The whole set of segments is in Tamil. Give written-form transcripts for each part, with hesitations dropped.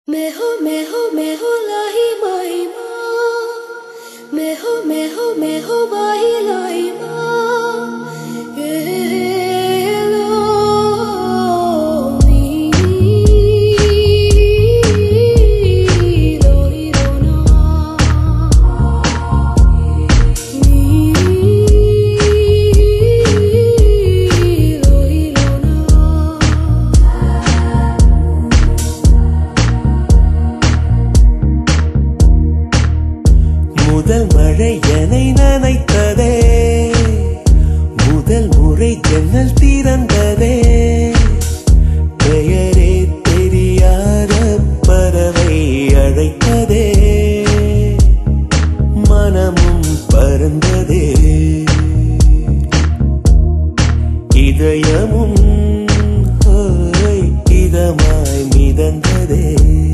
मैं हो लाही माही माँ मैं हो बाही लाई माँ முதல் மழை என்னை நனைத்ததே முதல் முறை ஜன்னல் திறந்ததே பெயரே தெரியாத பறவை அழைத்ததே மனமும் பறந்ததே இதயமும் இதமாய் மிதந்ததே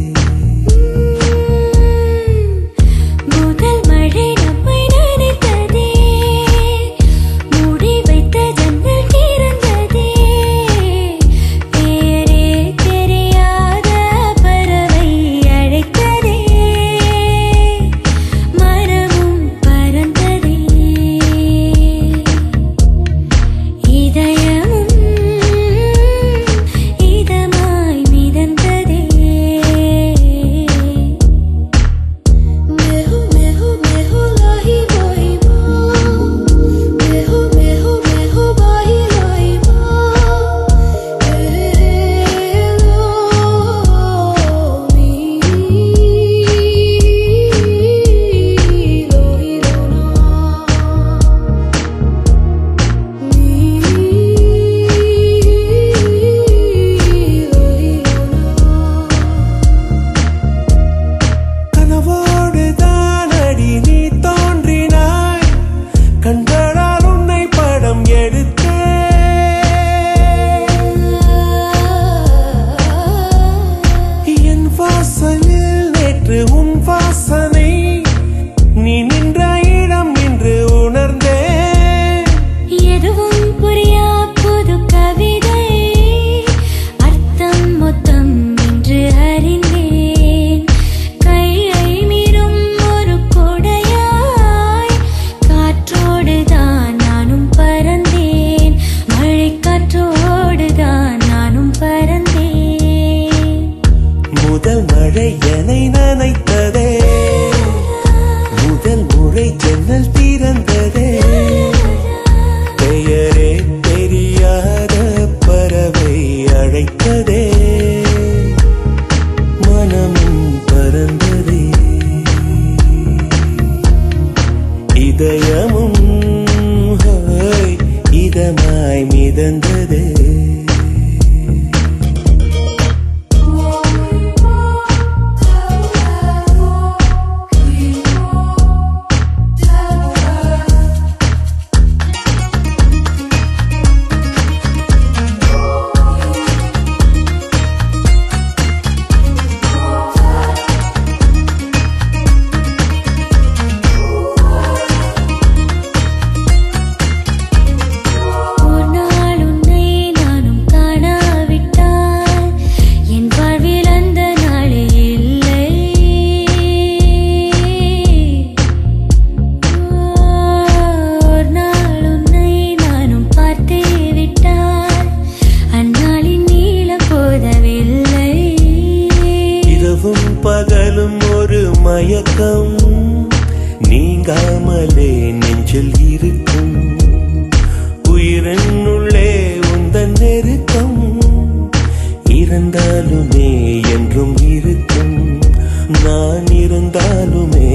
முதல் மழை என்னை நனைத்ததே முதல் முறை ஜன்னல் திறந்ததே பெயரே தெரியாத பறவை அழைத்ததே மனமும் பறந்ததே இதயமும் இதமாய் மிதந்ததே பகலும் ஒரு மயக்கம் நீங்காமலே நெஞ்சில் இருக்கும் உயிரினுள்ளே உந்தன் நெருக்கம் இருந்தாலுமே என்றும் இருக்கும் நான் இருந்தாலுமே